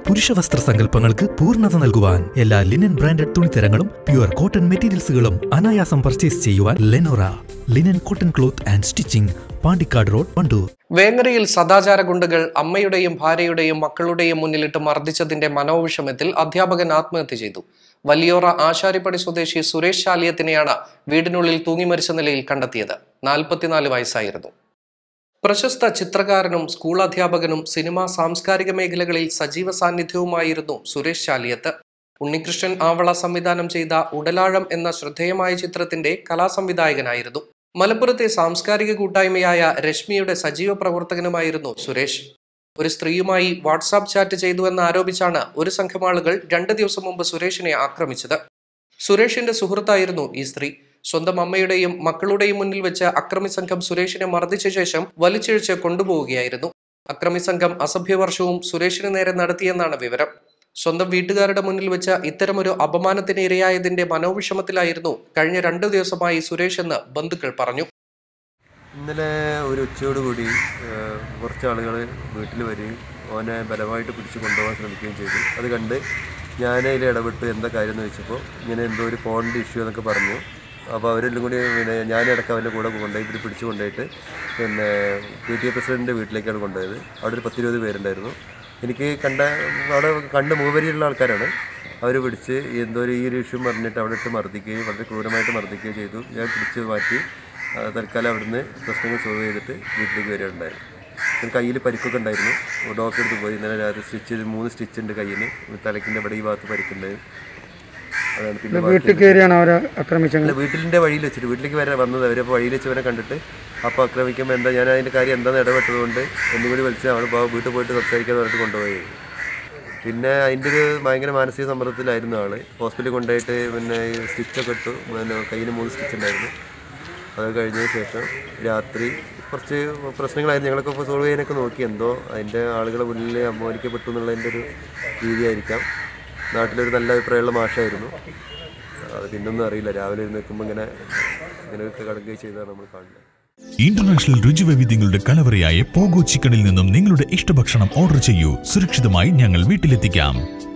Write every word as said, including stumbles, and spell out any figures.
പുരുഷ വസ്ത്ര സങ്കല്പങ്ങൾക്ക് പൂർണ്ണത നൽകുവാൻ എല്ലാ ലിനൻ ബ്രാൻഡഡ് തുണിത്തരങ്ങളും പ്യുവർ കോട്ടൺ മെറ്റീരിയൽസുകളും അനായാസം പർച്ചേസ് ചെയ്യുവാൻ Lenora linen cotton cloth and stitching, Pandikkad road, Wandoor. വേങ്ങരയിൽ സദാചാര ഗുണ്ടകൾ അമ്മയുടെയും ഭാര്യയുടെയും മക്കളുടെയും മുന്നിലിട്ട് മർദ്ദിച്ചതിന്റെ മനോവിഷമത്തിൽ അധ്യാപകൻ ആത്മഹത്യ ചെയ്തു. വലിയോറ ആശാരിപ്പടി സ്വദേശി സുരേഷ് ശാലിയത്തിനെയാണ് വീടിനുള്ളിൽ തൂങ്ങിമരിച്ച നിലയിൽ കണ്ടെത്തിയത്. നാൽപ്പത്തിനാല് വയസ്സായിരുന്നു. പ്രശസ്ത ചിത്രകാരനും സ്കൂൾ അധ്യാപകനും സിനിമ സാംസ്കാരിക മേഖലകളിൽ സജീവ സാന്നിധ്യവുമായിരുന്നു സുരേഷ് ശാലിയത്ത്. ഉണ്ണികൃഷ്ണൻ ആവള സംവിധാനം ചെയ്ത ഉടലാഴം എന്ന ശ്രദ്ധേയമായ ചിത്രത്തിന്റെ കലാസംവിധായകനായിരുന്നു. മലപ്പുറത്തെ സാംസ്കാരിക കൂട്ടായ്മയായ രശ്മിയുടെ സജീവ പ്രവർത്തകനുമായിരുന്നു സുരേഷ്. ഒരു സ്ത്രീയുമായി വാട്സാപ്പ് ചാറ്റ് ചെയ്തുവെന്ന് ആരോപിച്ചാണ് ഒരു സംഘം ആളുകൾ രണ്ട് ദിവസം മുമ്പ് സുരേഷിനെ ആക്രമിച്ചത്. സുരേഷിന്റെ സുഹൃത്തായിരുന്നു ഈ സ്ത്രീ. സ്വന്തം അമ്മയുടെയും മക്കളുടെയും മുന്നിൽ വെച്ച് അക്രമി സംഘം സുരേഷിനെ മർദ്ദിച്ച ശേഷം വലിച്ചിഴച്ച് കൊണ്ടുപോവുകയായിരുന്നു. അക്രമി സംഘം അസഭ്യവർഷവും സുരേഷിന് നേരെ നടത്തിയെന്നാണ് വിവരം. സ്വന്തം വീട്ടുകാരുടെ മുന്നിൽ വെച്ച് ഇത്തരമൊരു അപമാനത്തിന് ഇരയായതിന്റെ മനോവിഷമത്തിലായിരുന്നു കഴിഞ്ഞ രണ്ടു ദിവസമായി സുരേഷ് എന്ന് ബന്ധുക്കൾ പറഞ്ഞു. ഇന്നലെ ഒരു ഉച്ചയോടുകൂടി കുറച്ച് ആളുകൾ വീട്ടിൽ വരികയും ഓനെ ബലമായിട്ട് പിടിച്ച് കൊണ്ടുപോകാൻ ശ്രമിക്കുകയും ചെയ്തു. അത് കണ്ട് ഞാനതിൽ ഇടപെട്ട് എന്താ കാര്യം എന്ന് ചോദിച്ചപ്പോൾ ഇങ്ങനെ എന്തോ ഒരു ഫോണിൻ്റെ ഇഷ്യൂ എന്നൊക്കെ പറഞ്ഞു. അപ്പോൾ അവരെല്ലാം കൂടി പിന്നെ ഞാനിടയ്ക്ക് അവൻ്റെ കൂടെ കൊണ്ടുപോയി ഇവിടെ പിടിച്ച് കൊണ്ടുപോയിട്ട് പിന്നെ പി ടി എ പ്രസിഡൻറ്റിൻ്റെ വീട്ടിലേക്കാണ് കൊണ്ടുപോയത്. അവിടെ ഒരു പത്തിരുപത് പേരുണ്ടായിരുന്നു. എനിക്ക് കണ്ട അവിടെ കണ്ട് മൂവരിയുള്ള ആൾക്കാരാണ്. അവർ പിടിച്ച് എന്തോ ഒരു ഈ ഒരു ഇഷ്യൂ പറഞ്ഞിട്ട് അവിടെ ഇട്ട് മർദ്ദിക്കുകയും വളരെ ക്രൂരമായിട്ട് മർദ്ദിക്കുകയും ചെയ്തു. ഞാൻ പിടിച്ച് മാറ്റി തൽക്കാലം അവിടുന്ന് പ്രശ്നങ്ങൾ സോൾവ് ചെയ്തിട്ട് വീട്ടിലേക്ക് വരികയുണ്ടായിരുന്നു. എനിക്ക് കയ്യിൽ പരിക്കൊക്കെ ഉണ്ടായിരുന്നു. ഡോക്ടറെ അടുത്ത് പോയി. ഇന്നലെ രാത്രി സ്റ്റിച്ച് ചെയ്ത് മൂന്ന് സ്റ്റിച്ച് ഉണ്ട് കയ്യിന്. തലക്കിൻ്റെ ഇവിടെ ഈ ഭാഗത്ത് പരിക്കുണ്ടായിരുന്നു. അതാണ് പിന്നെ അല്ല വീട്ടിലിൻ്റെ വഴിയിൽ വെച്ചിട്ട് വീട്ടിലേക്ക് വരെ വന്നത്. അവർ വഴിയിൽ വെച്ച് അവരെ കണ്ടിട്ട് അപ്പോൾ ആക്രമിക്കുമ്പോൾ എന്താ ഞാൻ അതിൻ്റെ കാര്യം എന്താണെന്ന് ഇടപെട്ടതുകൊണ്ട് എന്നും കൂടി വിളിച്ച് അവിടെ വീട്ടിൽ പോയിട്ട് സംസാരിക്കാതെ പറഞ്ഞിട്ട് കൊണ്ടുപോയി. പിന്നെ അതിൻ്റെ ഒരു ഭയങ്കര മാനസിക സമ്മർദ്ദത്തിലായിരുന്നു ആൾ. ഹോസ്പിറ്റലിൽ കൊണ്ടുപോയിട്ട് പിന്നെ സ്റ്റിച്ചൊക്കെ ഇട്ടു. പിന്നെ കയ്യിൽ മൂന്ന് സ്റ്റിച്ച് ഉണ്ടായിരുന്നു. അത് കഴിഞ്ഞതിന് ശേഷം രാത്രി കുറച്ച് പ്രശ്നങ്ങളായിരുന്നു. ഞങ്ങളൊക്കെ ഇപ്പോൾ സോൾവ് ചെയ്യാനൊക്കെ നോക്കി. എന്തോ അതിൻ്റെ ആളുകളെ മുന്നിൽ അപമാനിക്കപ്പെട്ടു എന്നുള്ളതിൻ്റെ ഒരു രീതിയായിരിക്കാം. നാട്ടിലൊരു നല്ല അഭിപ്രായമുള്ള മാഷായിരുന്നു. അത് പിന്നൊന്നും അറിയില്ല. രാവിലെ എഴുന്നേൽക്കുമ്പോൾ ഇങ്ങനെ ഇങ്ങനെയൊക്കെ കടക്കുകയും ചെയ്താണ് നമ്മൾ കാണുന്നത്. ഇന്റർനാഷണൽ രുചിവൈവിധ്യങ്ങളുടെ കലവറയായ പോഗോ ചിക്കനിൽ നിന്നും നിങ്ങളുടെ ഇഷ്ടഭക്ഷണം ഓർഡർ ചെയ്യൂ. സുരക്ഷിതമായി ഞങ്ങൾ വീട്ടിലെത്തിക്കാം.